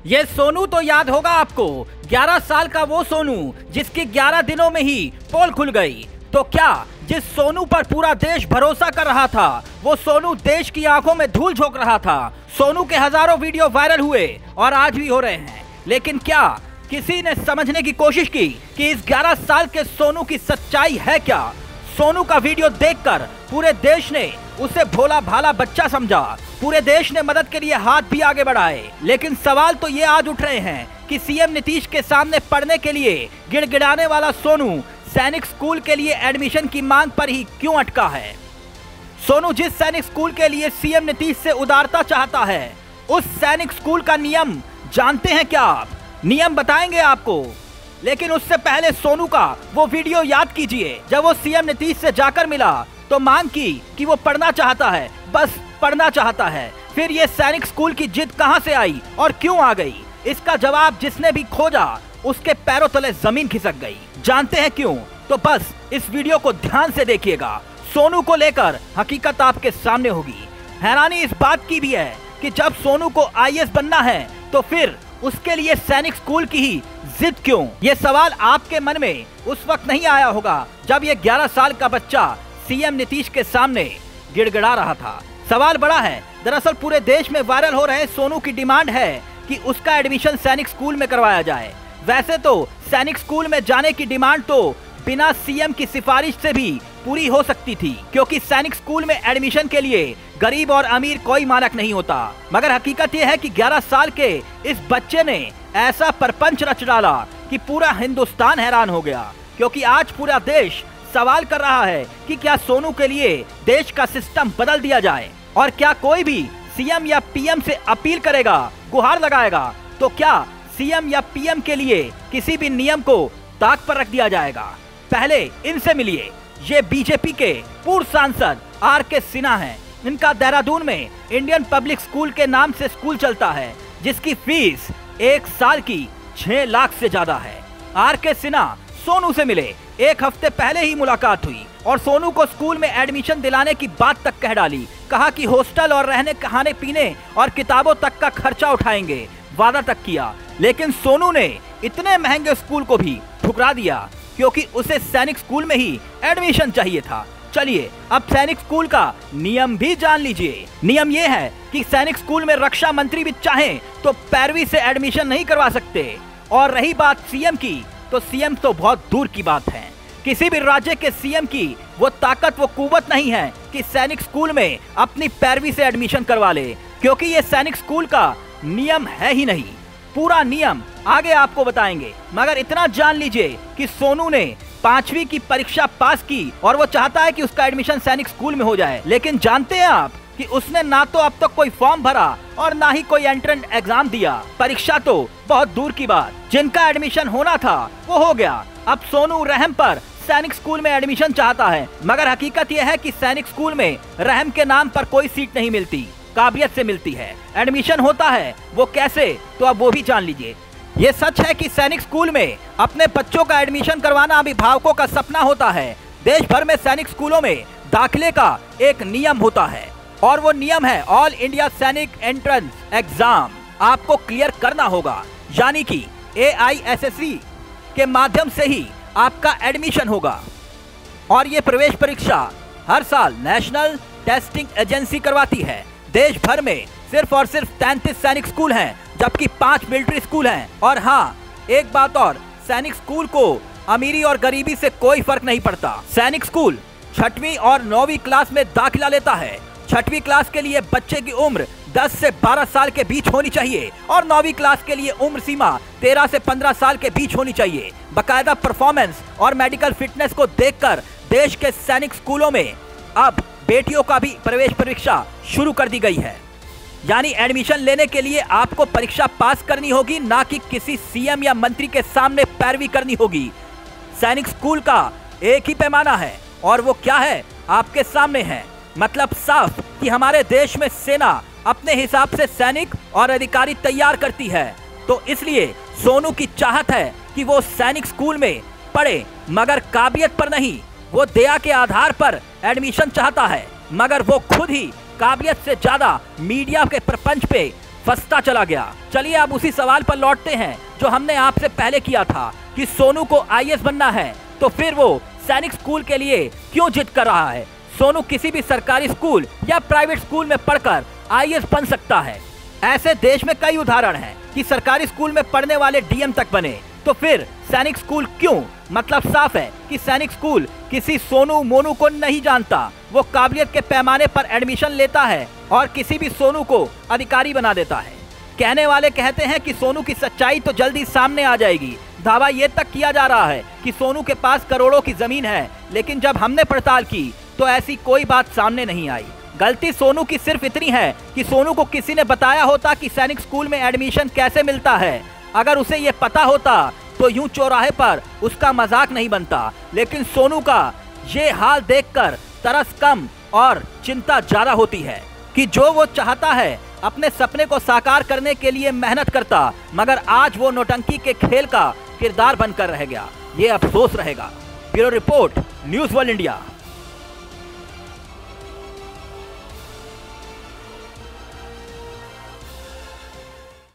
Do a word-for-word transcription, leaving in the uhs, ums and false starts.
ये सोनू तो याद होगा आपको, ग्यारह साल का वो सोनू जिसकी ग्यारह दिनों में ही पोल खुल गई। तो क्या जिस सोनू पर पूरा देश भरोसा कर रहा था, वो सोनू देश की आंखों में धूल झोंक रहा था। सोनू के हजारों वीडियो वायरल हुए और आज भी हो रहे हैं, लेकिन क्या किसी ने समझने की कोशिश की कि इस ग्यारह साल के सोनू की सच्चाई है क्या? सोनू का वीडियो देखकर पूरे देश ने उसे भोला भाला बच्चा समझा। पूरे देश ने मदद के लिए हाथ भी आगे बढ़ाए। लेकिन सवाल तो ये आज उठ रहे हैं कि सीएम नीतीश के सामने पढ़ने के लिए गिड़गिड़ाने वाला सोनू सैनिक स्कूल के लिए एडमिशन की मांग पर ही क्यों अटका है? सोनू जिस सैनिक स्कूल के लिए सीएम नीतीश से उदारता चाहता है, उस सैनिक स्कूल का नियम जानते हैं क्या आप? नियम बताएंगे आपको, लेकिन उससे पहले सोनू का वो वीडियो याद कीजिए जब वो सीएम नीतीश से जाकर मिला तो मांग की कि वो पढ़ना चाहता है, बस पढ़ना चाहता है। फिर ये सैनिक स्कूल की जिद कहां से आई और क्यों आ गई? इसका जवाब जिसने भी खोजा उसके पैरों तले जमीन खिसक गई। जानते हैं क्यों? तो बस इस वीडियो को ध्यान से देखिएगा। सोनू को लेकर हकीकत आपके सामने होगी। हैरानी इस बात की भी है कि जब सोनू को आई ए एस बनना है तो फिर उसके लिए सैनिक स्कूल की ही जिद क्यों? ये सवाल आपके मन में उस वक्त नहीं आया होगा जब ये ग्यारह साल का बच्चा सीएम नीतीश के सामने गिड़गिड़ा रहा था। सवाल बड़ा है। दरअसल पूरे देश में वायरल हो रहे सोनू की डिमांड है कि उसका एडमिशन सैनिक स्कूल में करवाया जाए। वैसे तो सैनिक स्कूल में जाने की डिमांड तो बिना सीएम की सिफारिश से भी पूरी हो सकती थी, क्योंकि सैनिक स्कूल में एडमिशन के लिए गरीब और अमीर कोई मानक नहीं होता। मगर हकीकत यह है कि ग्यारह साल के इस बच्चे ने ऐसा परपंच रच डाला कि पूरा हिंदुस्तान हैरान हो गया, क्योंकि आज पूरा देश सवाल कर रहा है कि क्या सोनू के लिए देश का सिस्टम बदल दिया जाए, और क्या कोई भी सीएम या पीएम से अपील करेगा, गुहार लगाएगा, तो क्या सीएम या पीएम के लिए किसी भी नियम को ताक पर रख दिया जाएगा? पहले इनसे मिलिए। ये बीजेपी के पूर्व सांसद आर के सिन्हा हैं। इनका देहरादून में इंडियन पब्लिक स्कूल के नाम से स्कूल चलता है, जिसकी फीस एक साल की छह लाख से ज्यादा है। आर के सिन्हा सोनू से मिले। एक हफ्ते पहले ही मुलाकात हुई और सोनू को स्कूल में एडमिशन दिलाने की बात तक कह डाली। कहा कि हॉस्टल और रहने खाने पीने और किताबों तक का खर्चा उठाएंगे, वादा तक किया। लेकिन सोनू ने इतने महंगे स्कूल को भी ठुकरा दिया, क्योंकि उसे सैनिक स्कूल में ही एडमिशन चाहिए था। चलिए अब सैनिक स्कूल का नियम भी जान लीजिए। नियम ये है कि सैनिक स्कूल में रक्षा मंत्री भी चाहें तो पैरवी से एडमिशन नहीं करवा सकते। और रही बात सीएम की, तो सीएम तो बहुत दूर की बात है। किसी भी राज्य के सीएम की वो ताकत, वो कुव्वत नहीं है कि सैनिक स्कूल में अपनी पैरवी से एडमिशन करवा ले, क्योंकि ये सैनिक स्कूल का नियम है ही नहीं। पूरा नियम आगे आपको बताएंगे, मगर इतना जान लीजिए कि सोनू ने पांचवी की परीक्षा पास की और वो चाहता है कि उसका एडमिशन सैनिक स्कूल में हो जाए। लेकिन जानते हैं आप कि उसने ना तो अब तक कोई फॉर्म भरा और ना ही कोई एंट्रेंस एग्जाम दिया। परीक्षा तो बहुत दूर की बात, जिनका एडमिशन होना था वो हो गया। अब सोनू रहम पर सैनिक स्कूल में एडमिशन चाहता है, मगर हकीकत यह है कि सैनिक स्कूल में रहम के नाम पर कोई सीट नहीं मिलती, काबिलियत से मिलती है। एडमिशन होता है वो कैसे, तो अब वो भी जान लीजिए। ये सच है कि सैनिक स्कूल में अपने बच्चों का एडमिशन करवाना अभिभावकों का सपना होता है। देश भर में सैनिक स्कूलों में दाखिले का एक नियम होता है, और वो नियम है all India Sainik entrance exam. आपको क्लियर करना होगा, यानी कि ए आई एस एस सी के माध्यम से ही आपका एडमिशन होगा। और ये प्रवेश परीक्षा हर साल नेशनल टेस्टिंग एजेंसी करवाती है। देश भर में सिर्फ और सिर्फ तैंतीस सैनिक स्कूल हैं, जबकि पांच मिलिट्री स्कूल हैं। और हाँ, एक बात और, सैनिक स्कूल को अमीरी और गरीबी से कोई फर्क नहीं पड़ता। सैनिक स्कूल छठवीं और नौवीं क्लास में दाखिला लेता है। छठवीं क्लास के लिए बच्चे की उम्र दस से बारह साल के बीच होनी चाहिए और नौवीं क्लास के लिए उम्र सीमा तेरह से पंद्रह साल के बीच होनी चाहिए। बकायदा परफॉर्मेंस और मेडिकल फिटनेस को देखकर देश के सैनिक स्कूलों में अब बेटियों का भी प्रवेश परीक्षा शुरू कर दी गई है। यानी एडमिशन लेने के लिए आपको परीक्षा पास करनी होगी, ना कि किसी सीएम या मंत्री के सामने पैरवी करनी होगी। सैनिक स्कूल का एक ही पैमाना है, और वो क्या है आपके सामने है। मतलब साफ कि हमारे देश में सेना अपने हिसाब से सैनिक और अधिकारी तैयार करती है। तो इसलिए सोनू की चाहत है कि वो सैनिक स्कूल में पढ़े, मगर काबिलियत पर नहीं। वो दया के आधार पर एडमिशन चाहता है, मगर वो खुद ही काबिलियत से ज्यादा मीडिया के प्रपंच पे फंसता चला गया। चलिए अब उसी सवाल पर लौटते हैं जो हमने आपसे पहले किया था कि सोनू को आई ए एस बनना है तो फिर वो सैनिक स्कूल के लिए क्यों जिद कर रहा है। सोनू किसी भी सरकारी स्कूल या प्राइवेट स्कूल में पढ़कर आई ए एस बन सकता है। ऐसे देश में कई उदाहरण हैं कि सरकारी स्कूल में पढ़ने वाले डी एम तक बने, तो फिर सैनिक स्कूल क्यों? मतलब साफ है कि सैनिक स्कूल किसी सोनू मोनू को नहीं जानता। वो काबिलियत के पैमाने पर एडमिशन लेता है और किसी भी सोनू को अधिकारी बना देता है। कहने वाले कहते हैं कि सोनू की सच्चाई तो जल्दी सामने आ जाएगी। दावा ये तक किया जा रहा है कि सोनू के पास करोड़ों की जमीन है, लेकिन जब हमने पड़ताल की तो ऐसी कोई बात सामने नहीं आई। गलती सोनू की सिर्फ इतनी है कि सोनू को किसी ने बताया होता कि सैनिक स्कूल में एडमिशन कैसे मिलता है। अगर उसे ये पता होता तो यूं चौराहे पर उसका मजाक नहीं बनता। लेकिन सोनू का ये हाल देखकर तरस कम और चिंता ज्यादा होती है कि जो वो चाहता है अपने सपने को साकार करने के लिए मेहनत करता, मगर आज वो नौटंकी के खेल का किरदार बनकर रह गया। ये अफसोस रहेगा। Bureau report, news world India.